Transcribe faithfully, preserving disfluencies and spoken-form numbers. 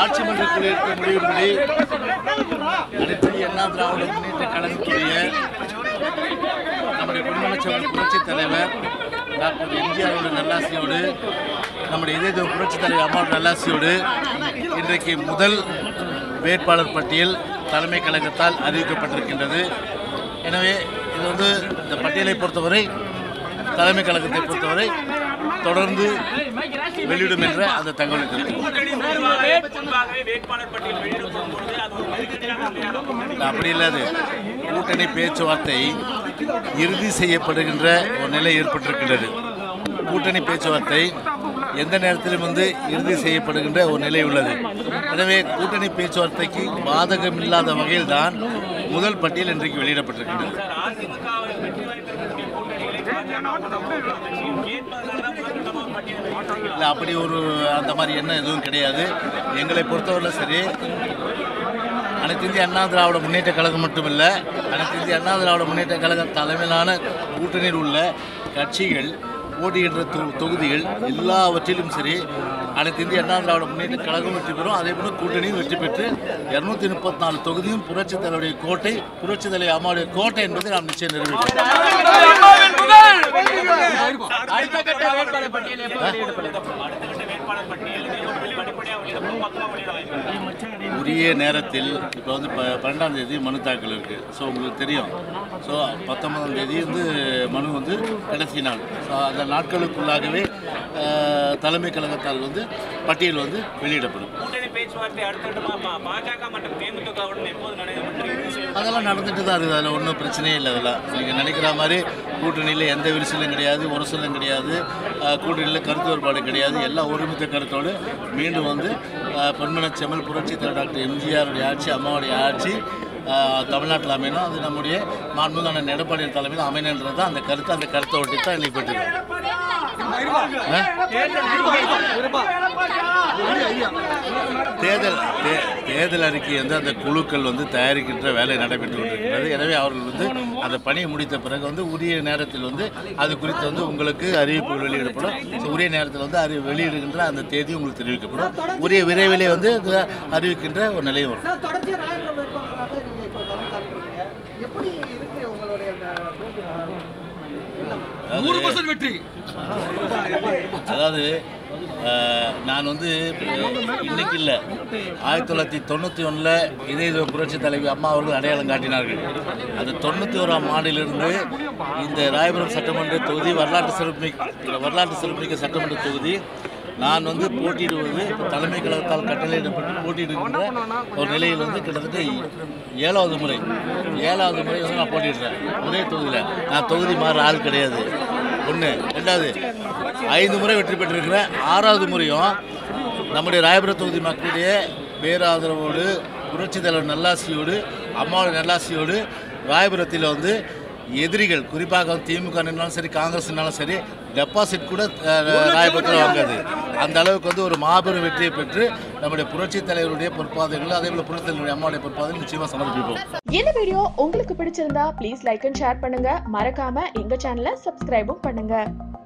ஆட்சி மன்ற குழு எடுத்த முடிவின்படி அனைத்து அண்ணா திராவிட முன்னேற்ற கழகத்துடைய நம்முடைய பொன்மனச்செம்மல் புரட்சித் தலைவர் டாக்டர் எம்ஜிஆரோட நல்லாசியோடு நம்முடைய இதய புரட்சித் தலைவர் அம்மாவோட நல்லாசியோடு இன்றைக்கு முதல் வேட்பாளர் பட்டியல் தலைமை கழகத்தால் அறிவிக்கப்பட்டிருக்கின்றது. எனவே இது வந்து இந்த பட்டியலை பொறுத்தவரை தலைமை கழகத்தை பொறுத்தவரை தொடர்ந்து வெளியிடும் என்ற அந்த தகவலை அப்படி இல்லாது கூட்டணி பேச்சுவார்த்தை இறுதி செய்யப்படுகின்ற ஒரு நிலை ஏற்பட்டிருக்கின்றது. கூட்டணி பேச்சுவார்த்தை எந்த நேரத்திலும் வந்து இறுதி செய்யப்படுகின்ற ஒரு நிலை உள்ளது. எனவே கூட்டணி பேச்சுவார்த்தைக்கு பாதகம் இல்லாத வகையில் தான் முதல் பட்டியல் இன்றைக்கு வெளியிடப்பட்டிருக்கின்றது. இல்லை, அப்படி ஒரு அந்த மாதிரி எண்ணம் எதுவும் கிடையாது. எங்களை பொறுத்தவரை சரி, அனைத்து இந்திய அண்ணா திராவிட முன்னேற்ற கழகம் மட்டுமில்லை, அனைத்து இந்திய அண்ணா திராவிட முன்னேற்ற கழக தலைமையிலான கூட்டணியில் உள்ள கட்சிகள் போட்டியிடுற தொ தொகுதிகள் எல்லாவற்றிலும் சரி அனைத்து இந்திய அண்ணா திராவிட முன்னேற்ற கழகம் வெற்றி பெறும். அதே போல கூட்டணியும் வெற்றி பெற்று இருநூத்தி முப்பத்தி நாலு தொகுதியும் புரட்சி தலைவருடைய கோட்டை, புரட்சி தலைவர் அம்மாவுடைய கோட்டை என்பதை நாம் நிச்சயம் நிறைவேற்றுவோம். உரிய நேரத்தில் இப்போ வந்து ப பன்னெண்டாம் தேதி மனு தாக்கல் இருக்குது. ஸோ உங்களுக்கு தெரியும். ஸோ பத்தொன்பதாம் தேதி வந்து மனு வந்து கடைசி நாள். ஸோ அந்த நாட்களுக்குள்ளாகவே தலைமை கழகத்தால் வந்து பட்டியல் வந்து வெளியிடப்படும். அதெல்லாம் நடந்துட்டு தான் இருக்குது. அதில் ஒன்றும் பிரச்சனையே இல்லை. அதெல்லாம் நீங்கள் நினைக்கிற மாதிரி கூட்டணியில் எந்த விரிசலும் கிடையாது, உரசலும் கிடையாது, கூட்டணியில் கருத்து வேறுபாடு கிடையாது. எல்லாம் ஒருமித்த கருத்தோடு மீண்டும் வந்து பொன்மனச்செம்மல் புரட்சி தலைவர் டாக்டர் எம்ஜிஆருடைய ஆட்சி, அம்மாவுடைய ஆட்சி தமிழ்நாட்டில் அமையணும். அது நம்முடைய மாண்புமிகு எடப்பாடி தலைமையில் அமையணுன்றது தான் அந்த கருத்து. அந்த கருத்தை ஒட்டி தான் இன்னைக்கு பெற்றிருக்கோம். தேர்தல் தேர்தல் அறிக்கை வந்து அந்த குழுக்கள் வந்து தயாரிக்கின்ற வேலை நடைபெற்று கொண்டிருக்கிறது. எனவே அவர்கள் வந்து அந்த பணியை முடித்த பிறகு வந்து உரிய நேரத்தில் வந்து அது குறித்து வந்து உங்களுக்கு அறிவிப்புகள் வெளியிடப்படும். உரிய நேரத்தில் வந்து அறி வெளியிடுகின்ற அந்த தேதி உங்களுக்கு தெரிவிக்கப்படும். உரிய விரைவிலே வந்து அறிவிக்கின்ற ஒரு நிலை வரும். அதாவது நான் வந்து இன்னைக்கு இல்லை, ஆயிரத்தி தொள்ளாயிரத்தி தொண்ணூற்றி ஒன்றில் இதய புரட்சி தலைவி அம்மா அவர்கள் அடையாளம் காட்டினார்கள். அந்த தொண்ணூற்றி ஓராம் ஆண்டிலிருந்து இந்த ராயபுரம் சட்டமன்ற தொகுதி வரலாற்று சிறப்புமிக்க வரலாற்று சிறப்புமிக்க சட்டமன்ற தொகுதி நான் வந்து போட்டியிடுவது தலைமை கழகத்தால் கட்டளையிடப்பட்டு போட்டியிடுகின்ற ஒரு நிலையில் வந்து கிட்டத்தட்ட ஏழாவது முறை ஏழாவது முறை வந்து நான் போட்டிடுறேன் ஒரே தொகுதியில். நான் தொகுதி மாற ஆள் கிடையாது. ஒன்று. ரெண்டாவது, ஐந்து முறை வெற்றி பெற்றிருக்கிறேன். ஆறாவது முறையும் நம்முடைய ராயபுரம் தொகுதி மக்களுடைய பேராதரவோடு, புரட்சி தலைவர் நல்லாசியோடு, அம்மாவோட நல்லாசியோடு ராயபுரத்தில் வந்து எதிரிகள், குறிப்பாக திமுகனாலும் சரி காங்கிரஸ்னாலும் சரி, டெபாசிட் கூட ராயபுரத்தில் வாங்காது. அந்த அளவுக்கு வந்து ஒரு மாபெரும் வெற்றியை பெற்று நம்முடைய புரட்சி தலைவருடைய பொற்பாதைகள், அதே போல புரட்சி தலைவருடைய அம்மாவுடைய பொற்பாதைகள் நிச்சயமா சமர்ப்பிப்போம். இந்த வீடியோ உங்களுக்கு பிடிச்சிருந்தா ப்ளீஸ் லைக் அண்ட் ஷேர் பண்ணுங்க. மறக்காம எங்க சேனலை சப்ஸ்கிரைபும் பண்ணுங்க.